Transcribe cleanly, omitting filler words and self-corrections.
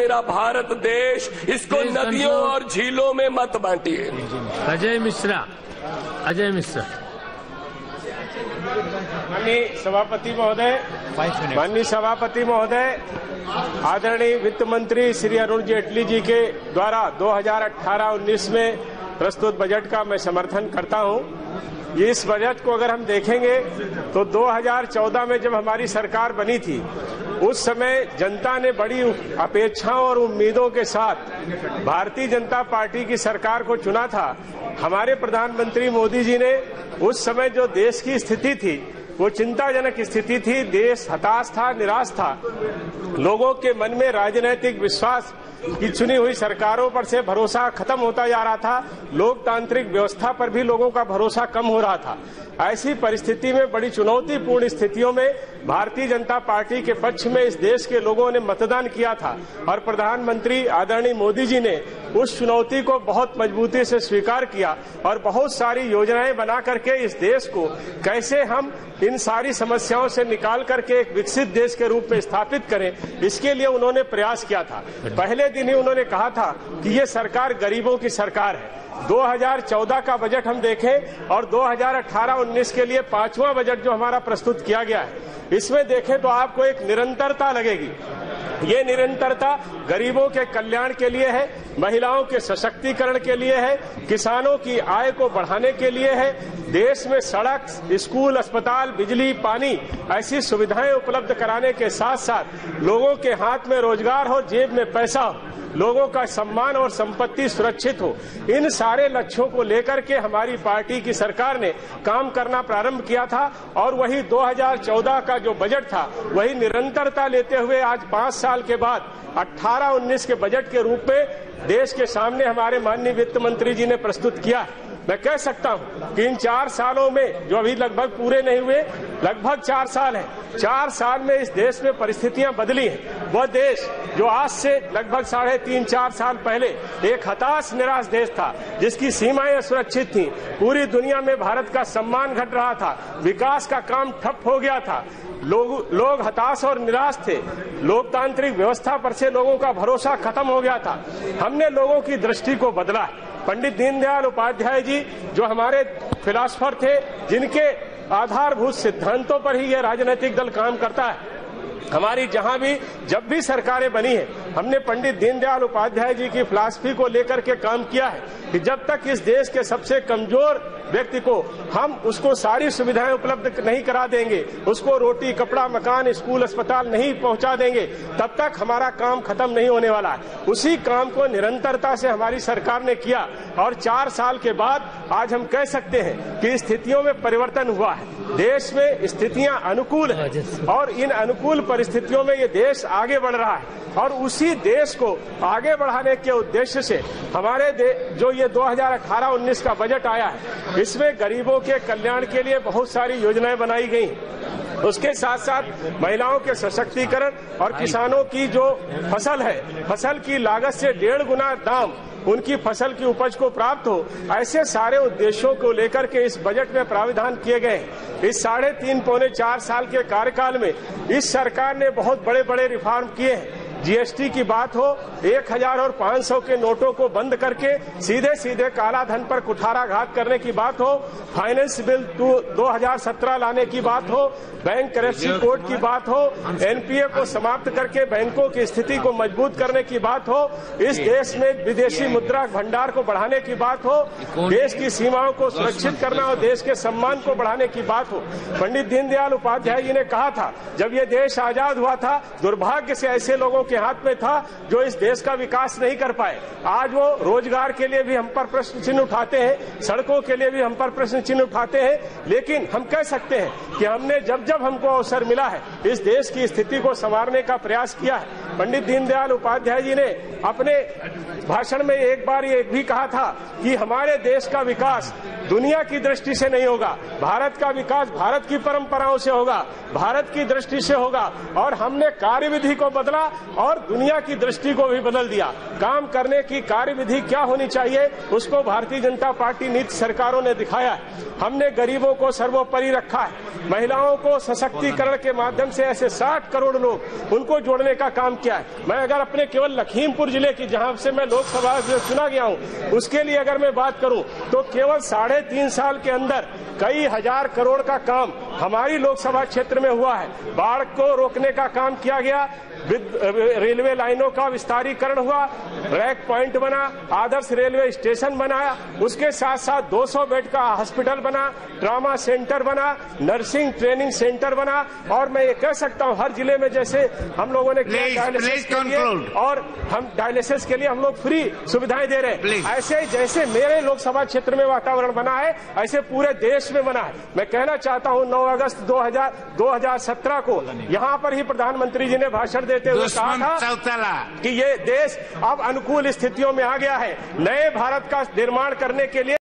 मेरा भारत देश, इसको नदियों और झीलों में मत बांटिए। अजय मिश्रा। माननीय सभापति महोदय, आदरणीय वित्त मंत्री श्री अरुण जेटली जी के द्वारा 2018-19 में प्रस्तुत बजट का मैं समर्थन करता हूं। इस बजट को अगर हम देखेंगे तो 2014 में जब हमारी सरकार बनी थी, उस समय जनता ने बड़ी अपेक्षाओं और उम्मीदों के साथ भारतीय जनता पार्टी की सरकार को चुना था। हमारे प्रधानमंत्री मोदी जी ने उस समय जो देश की स्थिति थी वो चिंताजनक स्थिति थी। देश हताश था, निराश था। लोगों के मन में राजनीतिक विश्वास की चुनी हुई सरकारों पर से भरोसा खत्म होता जा रहा था। लोकतांत्रिक व्यवस्था पर भी लोगों का भरोसा कम हो रहा था। ऐसी परिस्थिति में, बड़ी चुनौतीपूर्ण स्थितियों में भारतीय जनता पार्टी के पक्ष में इस देश के लोगों ने मतदान किया था और प्रधानमंत्री आदरणीय मोदी जी ने उस चुनौती को बहुत मजबूती से स्वीकार किया और बहुत सारी योजनाएं बना करके इस देश को कैसे हम इन सारी समस्याओं से निकाल करके एक विकसित देश के रूप में स्थापित करें, इसके लिए उन्होंने प्रयास किया था। पहले दिन ही उन्होंने कहा था कि ये सरकार गरीबों की सरकार है। 2014 का बजट हम देखें और 2018-19 के लिए 5वां बजट जो हमारा प्रस्तुत किया गया है, इसमें देखें तो आपको एक निरंतरता लगेगी। ये निरंतरता गरीबों के कल्याण के लिए है, महिलाओं के सशक्तिकरण के लिए है, किसानों की आय को बढ़ाने के लिए है, देश में सड़क, स्कूल, अस्पताल, बिजली, पानी ऐसी सुविधाएं उपलब्ध कराने के साथ साथ लोगों के हाथ में रोजगार हो, जेब में पैसा हो, लोगों का सम्मान और संपत्ति सुरक्षित हो। इन सारे लक्ष्यों को लेकर के हमारी पार्टी की सरकार ने काम करना प्रारंभ किया था और वही 2014 का जो बजट था वही निरंतरता लेते हुए आज 5 साल के बाद 18-19 के बजट के रूप में देश के सामने हमारे माननीय वित्त मंत्री जी ने प्रस्तुत किया है। मैं कह सकता हूं कि इन 4 सालों में, जो अभी लगभग पूरे नहीं हुए, लगभग 4 साल है, 4 साल में इस देश में परिस्थितियां बदली हैं। वह देश जो आज से लगभग 3.5-4 साल पहले एक हताश निराश देश था, जिसकी सीमाएं असुरक्षित थीं, पूरी दुनिया में भारत का सम्मान घट रहा था, विकास का काम ठप हो गया था, लोग हताश और निराश थे, लोकतांत्रिक व्यवस्था पर से लोगों का भरोसा खत्म हो गया था। हमने लोगों की दृष्टि को बदला है। पंडित दीनदयाल उपाध्याय जी जो हमारे फिलासफर थे, जिनके आधारभूत सिद्धांतों पर ही यह राजनीतिक दल काम करता है। हमारी जब भी सरकारें बनी है, हमने पंडित दीनदयाल उपाध्याय जी की फिलॉसफी को लेकर के काम किया है कि जब तक इस देश के सबसे कमजोर व्यक्ति को हम उसको सारी सुविधाएं उपलब्ध नहीं करा देंगे, उसको रोटी, कपड़ा, मकान, स्कूल, अस्पताल नहीं पहुंचा देंगे, तब तक हमारा काम खत्म नहीं होने वाला है। उसी काम को निरंतरता से हमारी सरकार ने किया और 4 साल के बाद आज हम कह सकते हैं कि स्थितियों में परिवर्तन हुआ है। देश में स्थितियां अनुकूल हैं और इन अनुकूल परिस्थितियों में ये देश आगे बढ़ रहा है और उसी देश को आगे बढ़ाने के उद्देश्य से हमारे जो ये 2018-19 का बजट आया है, इसमें गरीबों के कल्याण के लिए बहुत सारी योजनाएं बनाई गई। उसके साथ साथ महिलाओं के सशक्तिकरण और किसानों की जो फसल है, फसल की लागत से 1.5 गुना दाम उनकी फसल की उपज को प्राप्त हो, ऐसे सारे उद्देश्यों को लेकर के इस बजट में प्राविधान किए गए हैं। इस 3.5-4 साल के कार्यकाल में इस सरकार ने बहुत बड़े बड़े रिफॉर्म किए हैं। जीएसटी की बात हो, 1000 और 500 के नोटों को बंद करके सीधे सीधे काला धन पर कुठाराघात करने की बात हो, फाइनेंस बिल 2017 लाने की बात हो, बैंक करेंसी कोड की बात हो, एनपीए को समाप्त करके बैंकों की स्थिति को मजबूत करने की बात हो, इस देश में विदेशी मुद्रा भंडार को बढ़ाने की बात हो, देश की सीमाओं को सुरक्षित करना और देश के सम्मान को बढ़ाने की बात हो। पंडित दीनदयाल उपाध्याय जी ने कहा था, जब ये देश आजाद हुआ था, दुर्भाग्य से ऐसे लोगों के हाथ में था जो इस देश का विकास नहीं कर पाए। आज वो रोजगार के लिए भी हम पर प्रश्न चिन्ह उठाते हैं, सड़कों के लिए भी हम पर प्रश्न चिन्ह उठाते हैं, लेकिन हम कह सकते हैं कि हमने जब जब हमको अवसर मिला है इस देश की स्थिति को संवारने का प्रयास किया है। पंडित दीनदयाल उपाध्याय जी ने अपने भाषण में एक बार ये भी कहा था कि हमारे देश का विकास दुनिया की दृष्टि से नहीं होगा, भारत का विकास भारत की परंपराओं से होगा, भारत की दृष्टि से होगा। और हमने कार्यविधि को बदला और दुनिया की दृष्टि को भी बदल दिया। काम करने की कार्यविधि क्या होनी चाहिए उसको भारतीय जनता पार्टी नीति सरकारों ने दिखाया है। हमने गरीबों को सर्वोपरि रखा है, महिलाओं को सशक्तिकरण के माध्यम से ऐसे 60 करोड़ लोग उनको जोड़ने का काम किया है। मैं अगर अपने केवल लखीमपुर जिले की, जहां से मैं लोकसभा से चुना गया हूं, उसके लिए अगर मैं बात करूं तो केवल 3.5 साल के अंदर कई हजार करोड़ का काम हमारी लोकसभा क्षेत्र में हुआ है। बाढ़ को रोकने का काम किया गया, रेलवे लाइनों का विस्तारीकरण हुआ, रैक पॉइंट बना, आदर्श रेलवे स्टेशन बनाया, उसके साथ साथ 200 बेड का हॉस्पिटल बना, ट्रॉमा सेंटर बना, नर्सिंग ट्रेनिंग सेंटर बना, और मैं ये कह सकता हूं हर जिले में जैसे हम लोगों ने डायलिसिस के लिए, और हम डायलिसिस के लिए हम लोग फ्री सुविधाएं दे रहे हैं। ऐसे जैसे मेरे लोकसभा क्षेत्र में वातावरण बना है, ऐसे पूरे देश में बना है। मैं कहना चाहता हूं 9 अगस्त 2017 को यहां पर ही प्रधानमंत्री जी ने भाषण देते हुए कहा था कि ये देश अब अनुकूल स्थितियों में आ गया है, नए भारत का निर्माण करने के लिए